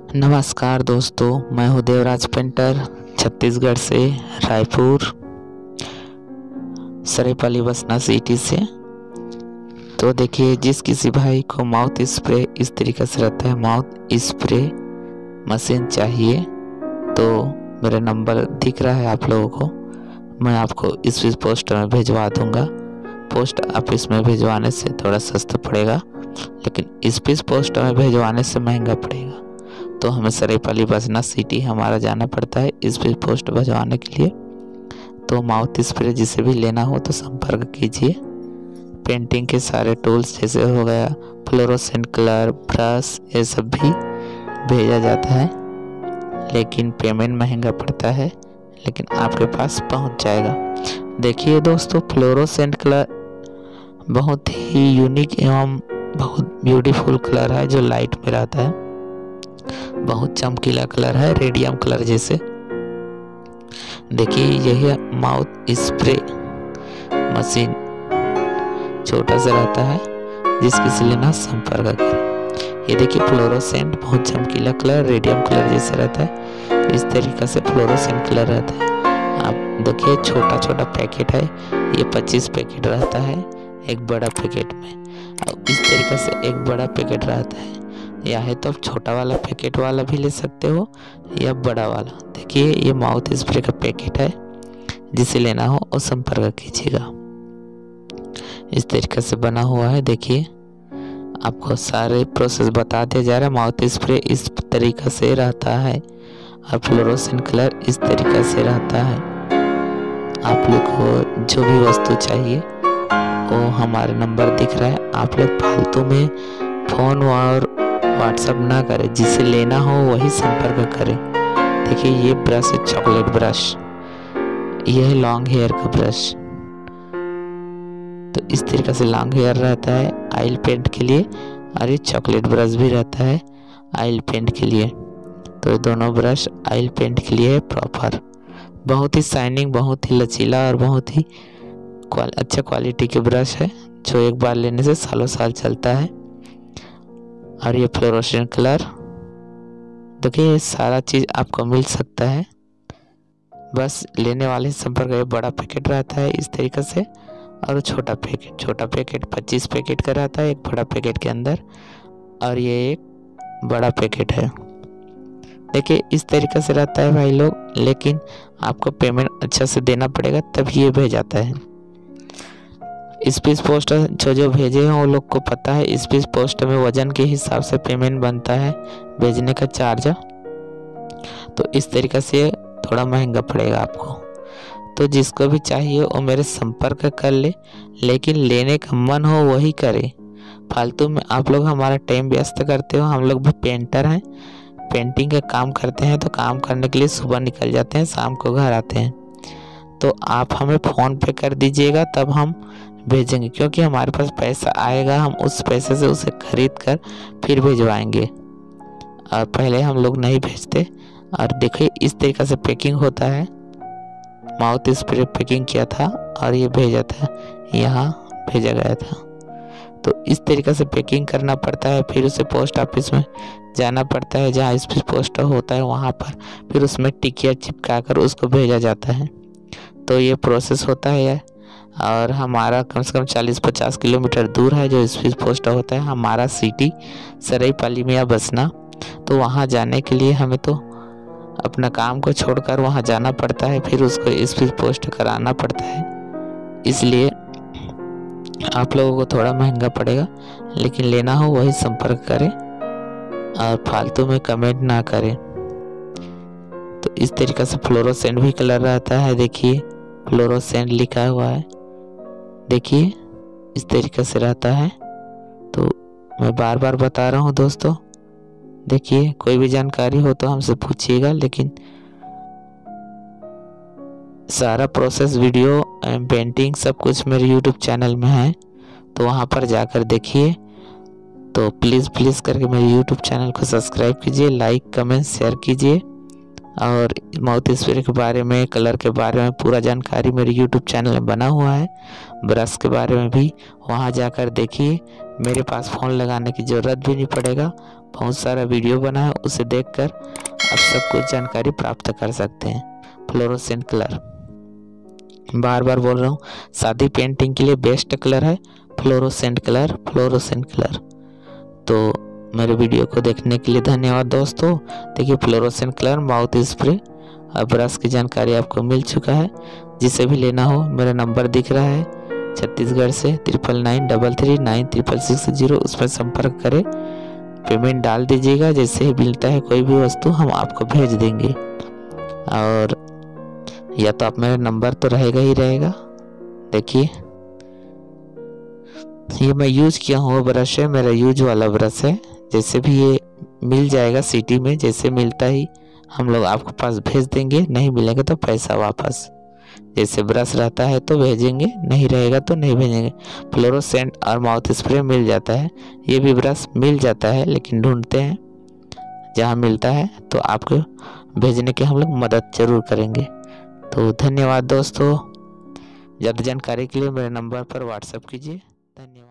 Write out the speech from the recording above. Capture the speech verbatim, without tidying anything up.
नमस्कार दोस्तों, मैं हूँ देवराज पेंटर छत्तीसगढ़ से, रायपुर सरायपाली बसना सिटी से। तो देखिए, जिस किसी भाई को माउथ स्प्रे इस तरीके से रहता है, माउथ स्प्रे मशीन चाहिए तो मेरा नंबर दिख रहा है आप लोगों को, मैं आपको इस पोस्ट में भिजवा दूंगा। पोस्ट ऑफिस में भिजवाने से थोड़ा सस्ता पड़ेगा, लेकिन इस पोस्ट में भिजवाने से महंगा पड़ेगा। तो हमें सरायपाली बसना सिटी हमारा जाना पड़ता है इस पे पोस्ट भिजवाने के लिए। तो माउथ स्प्रे जिसे भी लेना हो तो संपर्क कीजिए। पेंटिंग के सारे टूल्स जैसे हो गया फ्लोरोसेंट कलर, ब्रश, ये सब भी भेजा जाता है, लेकिन पेमेंट महंगा पड़ता है, लेकिन आपके पास पहुंच जाएगा। देखिए दोस्तों, फ्लोरोसेंट कलर बहुत ही यूनिक एवं बहुत ब्यूटीफुल कलर है जो लाइट में रहता है, बहुत चमकीला कलर है, रेडियम कलर जैसे। देखिए, यही माउथ स्प्रे मशीन छोटा सा रहता है, जिस किसी लेना संपर्क करें। ये देखिए, फ्लोरोसेंट बहुत चमकीला कलर, रेडियम कलर जैसे रहता है, इस तरीके से फ्लोरोसेंट कलर रहता है। आप देखिए, छोटा छोटा पैकेट है, ये पच्चीस पैकेट रहता है एक बड़ा पैकेट में, और इस तरीके से एक बड़ा पैकेट रहता है। या है तो आप छोटा वाला पैकेट वाला भी ले सकते हो या बड़ा वाला। देखिए, ये माउथ स्प्रे का पैकेट है, जिसे लेना हो और संपर्क कीजिएगा। इस तरीके से बना हुआ है। देखिए, आपको सारे प्रोसेस बता दिया जा रहा है। माउथ स्प्रे इस तरीके से रहता है और फ्लोरोसेंट कलर इस तरीके से रहता है। आप लोग को जो भी वस्तु चाहिए वो हमारे नंबर दिख रहा है। आप लोग फालतू में फोन और व्हाट्सएप ना करें, जिसे लेना हो वही संपर्क करें। देखिए, ये ब्रश है, चॉकलेट ब्रश, यह है लॉन्ग हेयर का ब्रश। तो इस तरीके से लॉन्ग हेयर रहता है ऑयल पेंट के लिए, और ये चॉकलेट ब्रश भी रहता है ऑयल पेंट के लिए। तो ये दोनों ब्रश ऑयल पेंट के लिए है प्रॉपर। बहुत ही शाइनिंग, बहुत ही लचीला और बहुत ही क्वाल, अच्छा क्वालिटी के ब्रश है, जो एक बार लेने से सालों साल चलता है। और ये फ्लोरोसेंट कलर, देखिए, ये सारा चीज़ आपको मिल सकता है, बस लेने वाले संपर्क। ये बड़ा पैकेट रहता है इस तरीके से, और छोटा पैकेट छोटा पैकेट पच्चीस पैकेट का रहता है एक बड़ा पैकेट के अंदर, और ये एक बड़ा पैकेट है। देखिए, इस तरीके से रहता है भाई लोग, लेकिन आपको पेमेंट अच्छा से देना पड़ेगा, तभी ये भेजाता है। स्पीड पोस्ट जो जो भेजे हैं वो लोग को पता है, स्पीड पोस्ट में वजन के हिसाब से पेमेंट बनता है, भेजने का चार्ज। तो इस तरीके से थोड़ा महंगा पड़ेगा आपको। तो जिसको भी चाहिए वो मेरे संपर्क कर ले, लेकिन लेने का मन हो वही करे। फालतू में आप लोग हमारा टाइम व्यस्त करते हो। हम लोग भी पेंटर हैं, पेंटिंग का काम करते हैं, तो काम करने के लिए सुबह निकल जाते हैं, शाम को घर आते हैं। तो आप हमें फ़ोन पे कर दीजिएगा, तब हम भेजेंगे, क्योंकि हमारे पास पैसा आएगा, हम उस पैसे से उसे खरीद कर फिर भिजवाएंगे, और पहले हम लोग नहीं भेजते। और देखिए, इस तरीके से पैकिंग होता है। माउथ स्प्रे पैकिंग किया था और ये भेजा था, यहाँ भेजा गया था। तो इस तरीके से पैकिंग करना पड़ता है, फिर उसे पोस्ट ऑफिस में जाना पड़ता है, जहाँ स्पीड पोस्ट होता है वहाँ पर, फिर उसमें टिकिया चिपका कर उसको भेजा जाता है। तो ये प्रोसेस होता है, और हमारा कम से कम चालीस पचास किलोमीटर दूर है जो स्पीड पोस्ट होता है। हमारा सिटी सरायपाली में या बसना, तो वहाँ जाने के लिए हमें तो अपना काम को छोड़कर वहाँ जाना पड़ता है, फिर उसको स्पीड पोस्ट कराना पड़ता है। इसलिए आप लोगों को थोड़ा महंगा पड़ेगा, लेकिन लेना हो वही संपर्क करें और फालतू में कमेंट ना करें। तो इस तरीके से फ्लोरोसेंट भी कलर रहता है। देखिए, फ्लोरोसेंट लिखा हुआ है, देखिए, इस तरीके से रहता है। तो मैं बार बार बता रहा हूँ दोस्तों, देखिए, कोई भी जानकारी हो तो हमसे पूछिएगा, लेकिन सारा प्रोसेस वीडियो पेंटिंग सब कुछ मेरे यूट्यूब चैनल में है, तो वहाँ पर जाकर देखिए। तो प्लीज़ प्लीज़ करके मेरे यूट्यूब चैनल को सब्सक्राइब कीजिए, लाइक कमेंट शेयर कीजिए, और माउथ स्प्रे के बारे में, कलर के बारे में पूरा जानकारी मेरे यूट्यूब चैनल में बना हुआ है। ब्रश के बारे में भी वहां जाकर देखिए, मेरे पास फ़ोन लगाने की ज़रूरत भी नहीं पड़ेगा। बहुत सारा वीडियो बना है, उसे देखकर आप सब कुछ जानकारी प्राप्त कर सकते हैं। फ्लोरोसेंट कलर, बार बार बोल रहा हूँ, शादी पेंटिंग के लिए बेस्ट कलर है फ्लोरोसेंट कलर, फ्लोरोसेंट कलर। तो मेरे वीडियो को देखने के लिए धन्यवाद दोस्तों। देखिए फ्लोरोसेंट कलर माउथ स्प्रे और ब्रश की जानकारी आपको मिल चुका है। जिसे भी लेना हो मेरा नंबर दिख रहा है छत्तीसगढ़ से triple nine double three nine triple six zero, उस पर संपर्क करें। पेमेंट डाल दीजिएगा, जैसे ही मिलता है कोई भी वस्तु हम आपको भेज देंगे। और या तो आप मेरा नंबर तो रहेगा ही रहेगा। देखिए ये मैं यूज किया हुआ ब्रश है, मेरा यूज वाला ब्रश है। जैसे भी ये मिल जाएगा सिटी में, जैसे मिलता ही हम लोग आपको पास भेज देंगे, नहीं मिलेगा तो पैसा वापस। जैसे ब्रश रहता है तो भेजेंगे, नहीं रहेगा तो नहीं भेजेंगे। फ्लोरोसेंट और माउथ स्प्रे मिल जाता है, ये भी ब्रश मिल जाता है, लेकिन ढूंढते हैं जहाँ मिलता है तो आपको भेजने की हम लोग मदद जरूर करेंगे। तो धन्यवाद दोस्तों। ज़्यादा जानकारी के लिए मेरे नंबर पर व्हाट्सएप कीजिए। धन्यवाद।